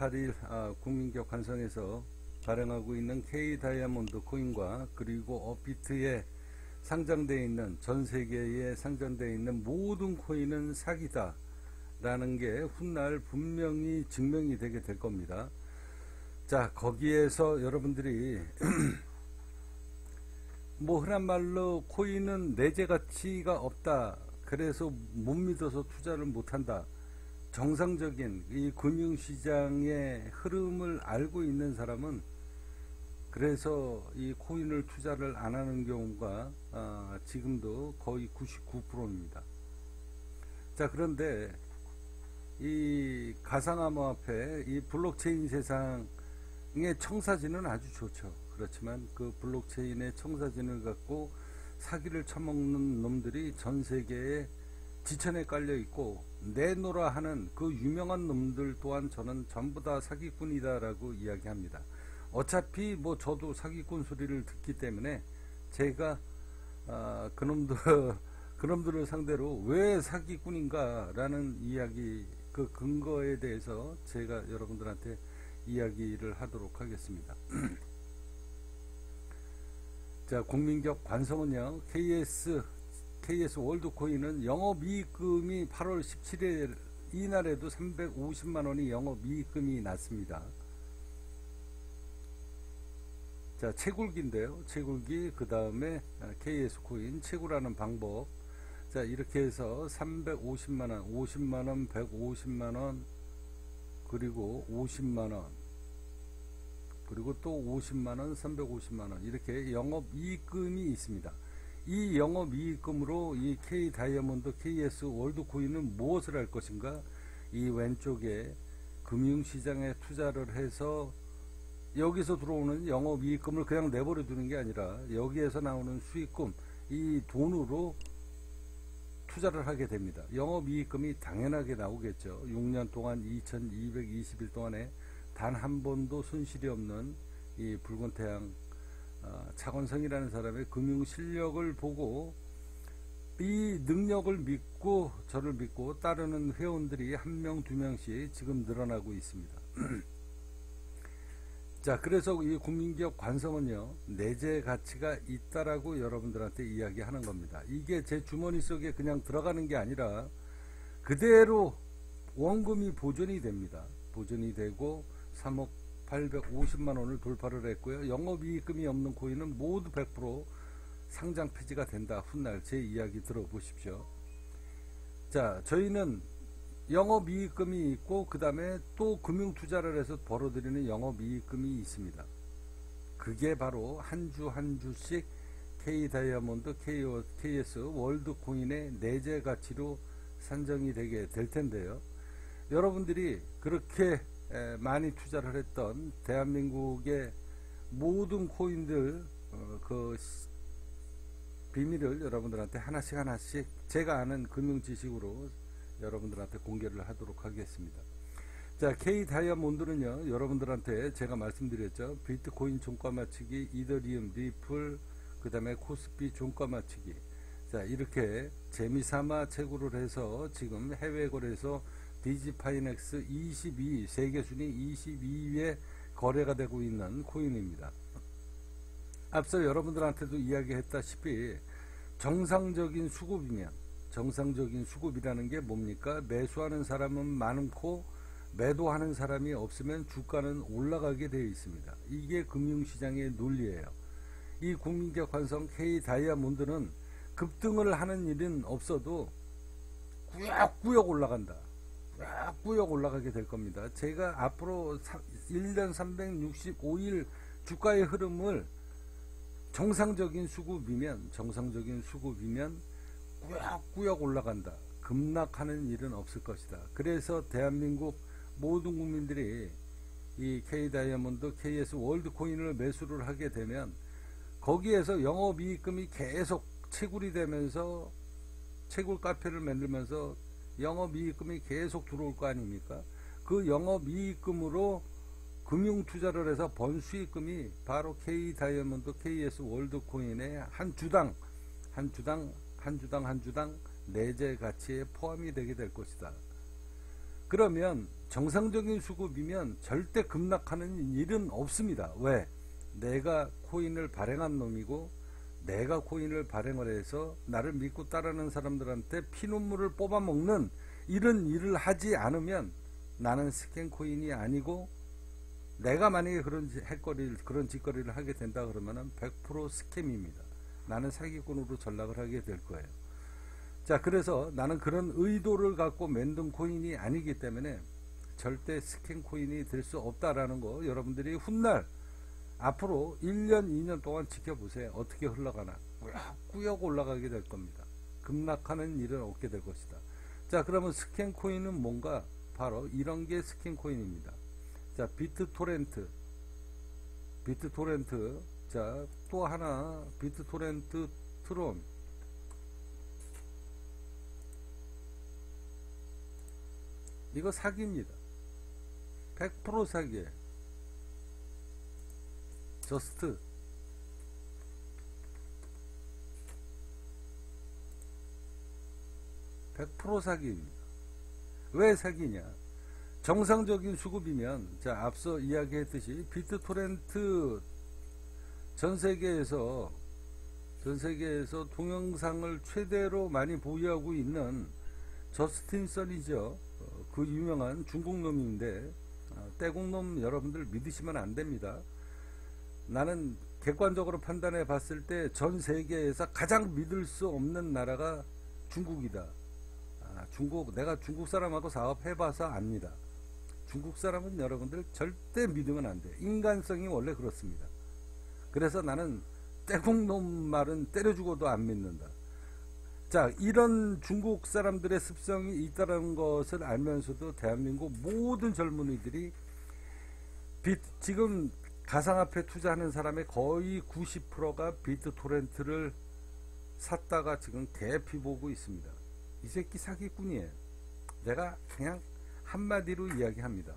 8일 국민기업 관성에서 발행하고 있는 K 다이아몬드 코인과 그리고 업비트에 상장되어 있는, 전 세계에 상장되어 있는 모든 코인은 사기다 라는 게 훗날 분명히 증명이 되게 될 겁니다. 자, 거기에서 여러분들이 뭐 흔한 말로 코인은 내재 가치가 없다, 그래서 못 믿어서 투자를 못한다, 정상적인 이 금융시장의 흐름을 알고 있는 사람은 그래서 이 코인을 투자를 안 하는 경우가 지금도 거의 99%입니다. 자, 그런데 이 가상암호화폐, 이 블록체인 세상의 청사진은 아주 좋죠. 그렇지만 그 블록체인의 청사진을 갖고 사기를 쳐먹는 놈들이 전 세계에 지천에 깔려 있고, 내노라 하는 그 유명한 놈들 또한 저는 전부 다 사기꾼이다 라고 이야기합니다. 어차피 뭐 저도 사기꾼 소리를 듣기 때문에 제가 그놈들을 상대로 왜 사기꾼인가 라는 이야기, 그 근거에 대해서 제가 여러분들한테 이야기를 하도록 하겠습니다. 자, 국민기업 관성은요, KS 월드코인은 영업이익금이 8월 17일 이날에도 350만원이 영업이익금이 났습니다. 자, 채굴기인데요. 채굴기, 그 다음에 KS코인 채굴하는 방법. 자, 이렇게 해서 350만원, 50만원, 150만원, 그리고 50만원, 그리고 또 50만원, 350만원, 이렇게 영업이익금이 있습니다. 이 영업이익금으로 이 K 다이아몬드 KS 월드코인은 무엇을 할 것인가? 이 왼쪽에 금융시장에 투자를 해서 여기서 들어오는 영업이익금을 그냥 내버려 두는 게 아니라 여기에서 나오는 수익금, 이 돈으로 투자를 하게 됩니다. 영업이익금이 당연하게 나오겠죠. 6년 동안 2220일 동안에 단 한 번도 손실이 없는 이 붉은 태양 차건성이라는 사람의 금융 실력을 보고, 이 능력을 믿고 저를 믿고 따르는 회원들이 한 명, 두 명씩 지금 늘어나고 있습니다. 자, 그래서 이 국민기업 관성은요, 내재 가치가 있다라고 여러분들한테 이야기하는 겁니다. 이게 제 주머니 속에 그냥 들어가는 게 아니라 그대로 원금이 보존이 됩니다. 보존이 되고 3억 850만 원을 돌파를 했고요. 영업이익금이 없는 코인은 모두 100% 상장 폐지가 된다. 훗날 제 이야기 들어보십시오. 자, 저희는 영업이익금이 있고 그 다음에 또 금융투자를 해서 벌어들이는 영업이익금이 있습니다. 그게 바로 한 주 한 주씩 K다이아몬드 KS 월드코인의 내재 가치로 산정이 되게 될 텐데요. 여러분들이 그렇게 많이 투자를 했던 대한민국의 모든 코인들 그 비밀을 여러분들한테 하나씩 제가 아는 금융 지식으로 여러분들한테 공개를 하도록 하겠습니다. 자, K 다이아몬드는요, 여러분들한테 제가 말씀드렸죠. 비트코인 종가 맞추기, 이더리움, 리플, 그 다음에 코스피 종가 맞추기. 자, 이렇게 재미삼아 채굴을 해서 지금 해외 거래소 디지파이넥스 22, 세계 순위 22위에 거래가 되고 있는 코인입니다. 앞서 여러분들한테도 이야기했다시피 정상적인 수급이라는 게 뭡니까? 매수하는 사람은 많고 매도하는 사람이 없으면 주가는 올라가게 되어 있습니다. 이게 금융시장의 논리예요. 이 국민기업 관성 K 다이아몬드는 급등을 하는 일은 없어도 꾸역꾸역 올라간다. 꾸역꾸역 올라가게 될 겁니다. 제가 앞으로 1년 365일 주가의 흐름을 정상적인 수급이면 꾸역꾸역 올라간다. 급락하는 일은 없을 것이다. 그래서 대한민국 모든 국민들이 이 K 다이아몬드 KS 월드코인을 매수를 하게 되면 거기에서 영업이익금이 계속 채굴이 되면서 채굴 카페를 만들면서 영업이익금이 계속 들어올 거 아닙니까? 그 영업이익금으로 금융투자를 해서 번 수익금이 바로 K 다이아몬드 KS 월드코인의 한 주당 내재 가치에 포함이 되게 될 것이다. 그러면 정상적인 수급이면 절대 급락하는 일은 없습니다. 왜? 내가 코인을 발행한 놈이고 내가 코인을 발행을 해서 나를 믿고 따르는 사람들한테 피눈물을 뽑아먹는 이런 일을 하지 않으면 나는 스캔 코인이 아니고, 내가 만약에 그런 짓거리를 하게 된다 그러면은 100% 스캠입니다. 나는 사기꾼으로 전락을 하게 될 거예요. 자, 그래서 나는 그런 의도를 갖고 만든 코인이 아니기 때문에 절대 스캔 코인이 될 수 없다라는 거 여러분들이 훗날 앞으로 1년, 2년 동안 지켜보세요. 어떻게 흘러가나. 꾸역 올라가게 될 겁니다. 급락하는 일은 없게 될 것이다. 자, 그러면 스캔 코인은 뭔가? 바로 이런 게 스캔 코인입니다. 자, 비트토렌트. 자, 또 하나, 비트토렌트 트론. 이거 사기입니다. 100% 사기예요. 저스트. (100% 사기입니다). 왜 사기냐? 정상적인 수급이면, 자, 앞서 이야기했듯이 비트토렌트 전 세계에서 동영상을 최대로 많이 보유하고 있는 저스틴 선이죠. 그 유명한 중국 놈인데, 떼국놈 여러분들 믿으시면 안 됩니다. 나는 객관적으로 판단해 봤을 때 전 세계에서 가장 믿을 수 없는 나라가 중국이다. 내가 중국 사람하고 사업해봐서 압니다. 중국 사람은 여러분들 절대 믿으면 안 돼. 인간성이 원래 그렇습니다. 그래서 나는 떼국놈 말은 때려 죽어도 안 믿는다. 자, 이런 중국 사람들의 습성이 있다는 것을 알면서도 대한민국 모든 젊은이들이 지금 가상화폐 투자하는 사람의 거의 90%가 비트토렌트를 샀다가 지금 대피 보고 있습니다. 이 새끼 사기꾼이에요. 내가 그냥 한마디로 이야기합니다.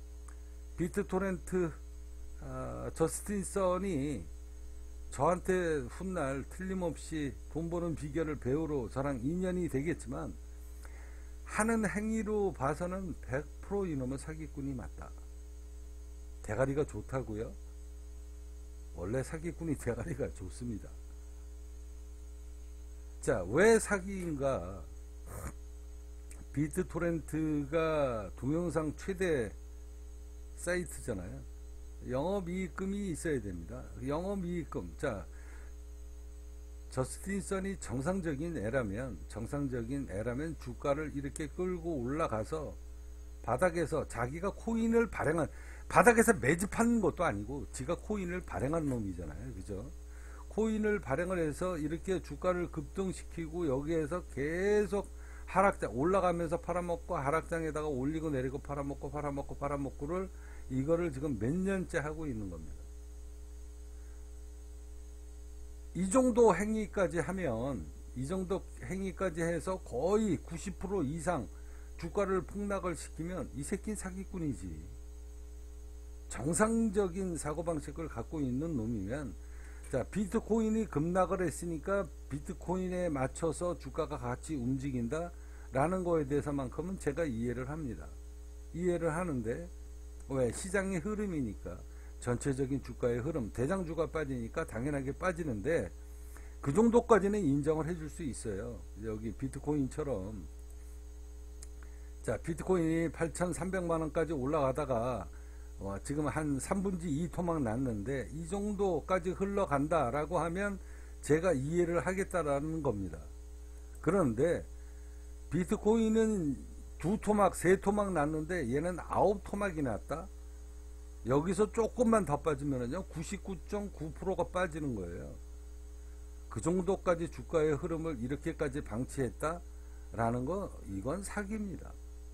비트토렌트 저스틴 선이 저한테 훗날 틀림없이 돈 버는 비결을 배우러 저랑 인연이 되겠지만, 하는 행위로 봐서는 100% 이놈은 사기꾼이 맞다. 대가리가 좋다고요? 원래 사기꾼이 대가리가 좋습니다. 자, 왜 사기인가? 비트토렌트가 동영상 최대 사이트잖아요. 영업이익금이 있어야 됩니다. 영업이익금. 자, 저스틴 선이 정상적인 애라면 주가를 이렇게 끌고 올라가서 바닥에서 자기가 코인을 발행한, 바닥에서 매집하는 것도 아니고 지가 코인을 발행한 놈이잖아요. 그죠? 코인을 발행을 해서 이렇게 주가를 급등시키고 여기에서 계속 하락장 올라가면서 팔아먹고 하락장에다가 올리고 내리고 팔아먹고를 이거를 지금 몇 년째 하고 있는 겁니다. 이 정도 행위까지 하면, 이 정도 행위까지 해서 거의 90% 이상 주가를 폭락을 시키면 이 새끼는 사기꾼이지. 정상적인 사고방식을 갖고 있는 놈이면, 자, 비트코인이 급락을 했으니까 비트코인에 맞춰서 주가가 같이 움직인다 라는 거에 대해서만큼은 제가 이해를 합니다. 이해를 하는데, 왜? 시장의 흐름이니까, 전체적인 주가의 흐름, 대장주가 빠지니까 당연하게 빠지는데, 그 정도까지는 인정을 해줄 수 있어요. 여기 비트코인처럼. 자, 비트코인이 8,300만원까지 올라가다가 지금 한 3분지 2 토막 났는데, 이 정도까지 흘러간다 라고 하면 제가 이해를 하겠다라는 겁니다. 그런데 비트코인은 2토막 3토막 났는데 얘는 9토막이 났다. 여기서 조금만 더 빠지면은요 99.9%가 빠지는 거예요. 그 정도까지 주가의 흐름을 이렇게까지 방치했다 라는 거, 이건 사기입니다.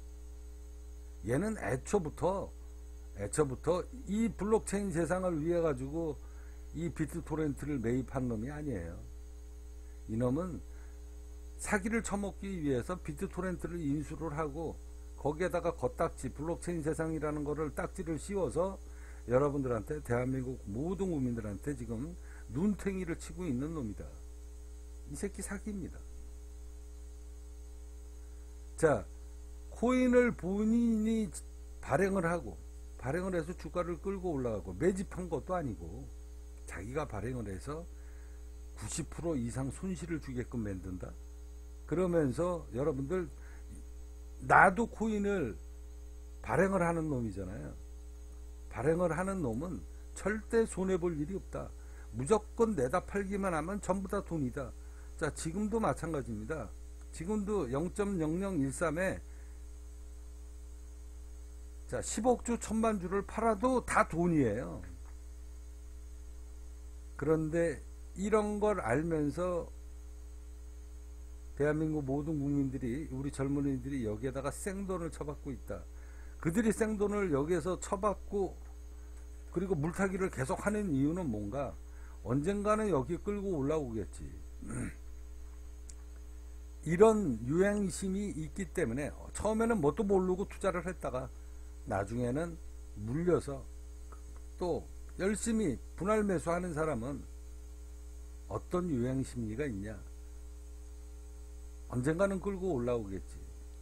얘는 애초부터 이 블록체인 세상을 위해 가지고 이 비트토렌트를 매입한 놈이 아니에요. 이놈은 사기를 쳐먹기 위해서 비트토렌트를 인수를 하고 거기에다가 겉딱지, 블록체인 세상이라는 거를 딱지를 씌워서 여러분들한테, 대한민국 모든 국민들한테 지금 눈탱이를 치고 있는 놈이다. 이 새끼 사기입니다. 자, 코인을 본인이 발행을 하고 발행을 해서 주가를 끌고 올라가고 매집한 것도 아니고 자기가 발행을 해서 90% 이상 손실을 주게끔 만든다. 그러면서 여러분들 나도 코인을 발행을 하는 놈이잖아요. 발행을 하는 놈은 절대 손해볼 일이 없다. 무조건 내다 팔기만 하면 전부 다 돈이다. 자, 지금도 마찬가지입니다. 지금도 0.0013에 자, 10억 주 1000만 주를 팔아도 다 돈이에요. 그런데 이런 걸 알면서 대한민국 모든 국민들이, 우리 젊은이들이 여기에다가 생돈을 쳐받고 있다. 그들이 생돈을 여기에서 쳐받고 그리고 물타기를 계속 하는 이유는 뭔가? 언젠가는 여기 끌고 올라오겠지. 이런 유행심이 있기 때문에 처음에는 뭣도 모르고 투자를 했다가 나중에는 물려서 또 열심히 분할 매수하는 사람은 어떤 유행심리가 있냐? 언젠가는 끌고 올라오겠지.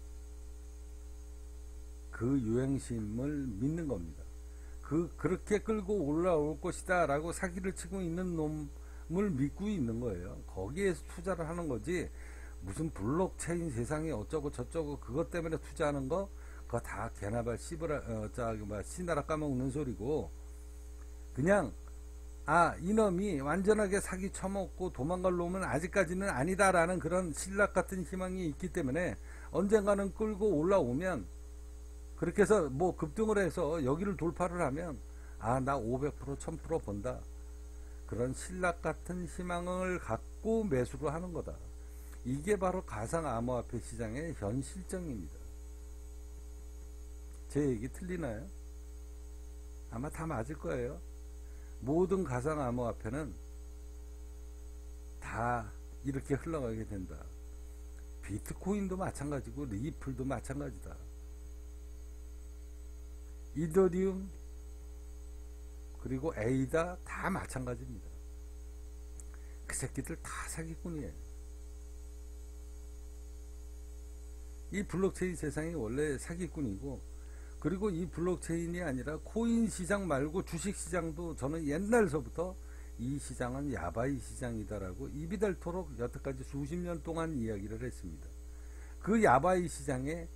그 유행심을 믿는 겁니다. 그렇게 끌고 올라올 것이다 라고 사기를 치고 있는 놈을 믿고 있는 거예요. 거기에서 투자를 하는 거지, 무슨 블록체인 세상에 어쩌고 저쩌고 그것 때문에 투자하는 거, 그거 다 개나발 씨나라 까먹는 소리고, 그냥 이놈이 완전하게 사기 쳐먹고 도망갈 놈은 아직까지는 아니다라는 그런 신락 같은 희망이 있기 때문에 언젠가는 끌고 올라오면, 그렇게 해서 뭐 급등을 해서 여기를 돌파를 하면 나 500% 1000% 번다, 그런 신락 같은 희망을 갖고 매수를 하는 거다. 이게 바로 가상암호화폐 시장의 현 실정입니다. 제 얘기 틀리나요? 아마 다 맞을 거예요. 모든 가상암호화폐는 다 이렇게 흘러가게 된다. 비트코인도 마찬가지고 리플도 마찬가지다. 이더리움 그리고 에이다 다 마찬가지입니다. 그 새끼들 다 사기꾼이에요. 이 블록체인 세상이 원래 사기꾼이고, 그리고 이 블록체인이 아니라 코인 시장 말고 주식 시장도 저는 옛날서부터 이 시장은 야바이 시장이다라고 입이 닳도록 여태까지 수십 년 동안 이야기를 했습니다. 그 야바이 시장에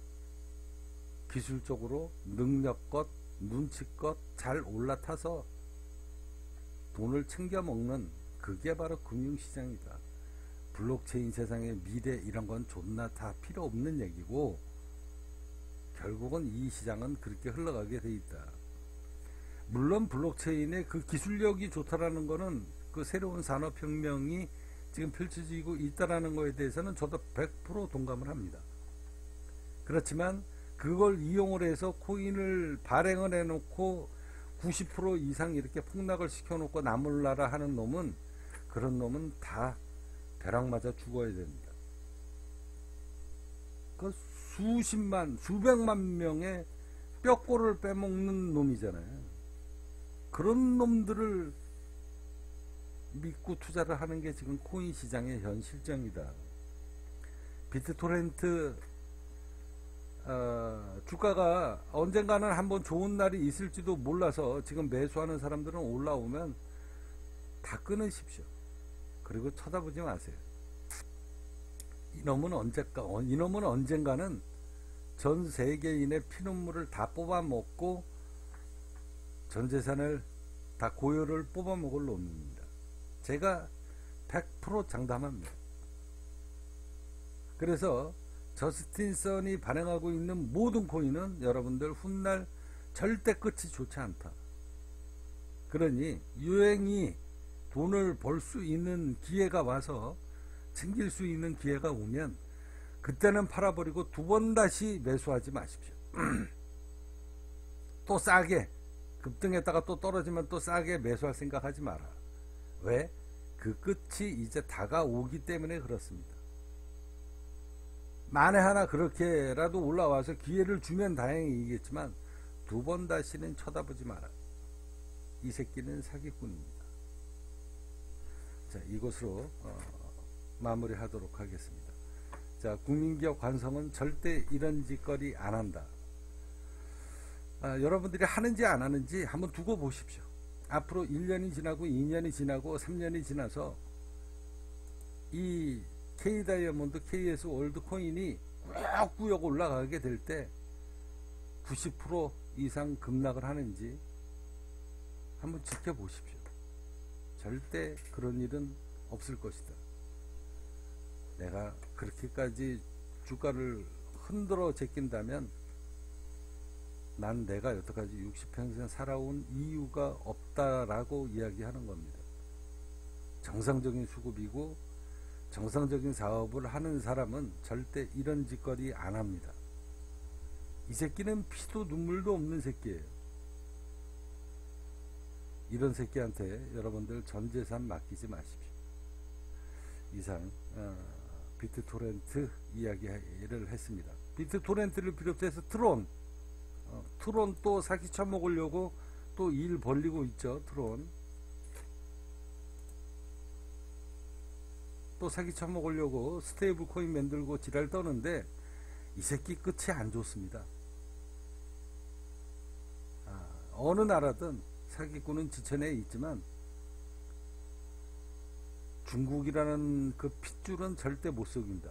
기술적으로 능력껏 눈치껏 잘 올라타서 돈을 챙겨 먹는, 그게 바로 금융시장이다. 블록체인 세상의 미래 이런 건 존나 다 필요 없는 얘기고, 결국은 이 시장은 그렇게 흘러가게 돼 있다. 물론 블록체인의 그 기술력이 좋다라는 거는, 그 새로운 산업혁명이 지금 펼쳐지고 있다라는 거에 대해서는 저도 100% 동감을 합니다. 그렇지만 그걸 이용을 해서 코인을 발행을 해놓고 90% 이상 이렇게 폭락을 시켜놓고 나몰라라 하는 놈은, 그런 놈은 다 벼락 맞아 죽어야 됩니다. 그 수십만, 수백만 명의 뼈골을 빼먹는 놈이잖아요. 그런 놈들을 믿고 투자를 하는 게 지금 코인 시장의 현 실정이다. 비트토렌트 주가가 언젠가는 한번 좋은 날이 있을지도 몰라서 지금 매수하는 사람들은 올라오면 다 끊으십시오. 그리고 쳐다보지 마세요. 이놈은 언젠가는 전 세계인의 피눈물을 다 뽑아먹고 전 재산을 다 고요를 뽑아먹을 놈입니다. 제가 100% 장담합니다. 그래서 저스틴 선이 발행하고 있는 모든 코인은 여러분들 훗날 절대 끝이 좋지 않다. 그러니 유행이 돈을 벌 수 있는 기회가 와서 챙길 수 있는 기회가 오면 그때는 팔아버리고 두 번 다시 매수하지 마십시오. 또 싸게 급등했다가 또 떨어지면 또 싸게 매수할 생각하지 마라. 왜? 그 끝이 이제 다가오기 때문에 그렇습니다. 만에 하나 그렇게라도 올라와서 기회를 주면 다행이겠지만 두 번 다시는 쳐다보지 마라. 이 새끼는 사기꾼입니다. 자, 이것으로 마무리하도록 하겠습니다. 자, 국민기업 관성은 절대 이런 짓거리 안 한다. 여러분들이 하는지 안 하는지 한번 두고 보십시오. 앞으로 1년이 지나고 2년이 지나고 3년이 지나서 이 K다이아몬드, KS 월드 코인이 꾸역꾸역 올라가게 될 때 90% 이상 급락을 하는지 한번 지켜보십시오. 절대 그런 일은 없을 것이다. 내가 그렇게까지 주가를 흔들어 제낀다면 난 내가 여태까지 60평생 살아온 이유가 없다라고 이야기하는 겁니다. 정상적인 수급이고 정상적인 사업을 하는 사람은 절대 이런 짓거리 안 합니다. 이 새끼는 피도 눈물도 없는 새끼예요. 이런 새끼한테 여러분들 전 재산 맡기지 마십시오. 이상 비트토렌트 이야기를 했습니다. 비트토렌트를 비롯해서 트론 또 사기 쳐먹으려고 또 일 벌리고 있죠. 트론 또 사기 쳐먹으려고 스테이블 코인 만들고 지랄 떠는데 이 새끼 끝이 안 좋습니다. 어느 나라든 사기꾼은 지천에 있지만 중국이라는 그 핏줄은 절대 못 속인다.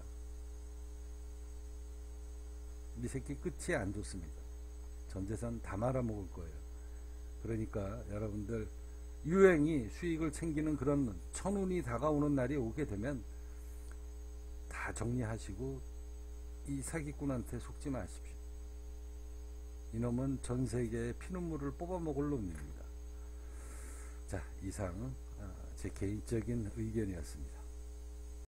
이 새끼 끝이 안 좋습니다. 전재산 다 말아먹을 거예요. 그러니까 여러분들 유행이 수익을 챙기는 그런 천운이 다가오는 날이 오게 되면 다 정리하시고 이 사기꾼한테 속지 마십시오. 이놈은 전 세계의 피눈물을 뽑아먹을 놈입니다. 자, 이상 제 개인적인 의견이었습니다.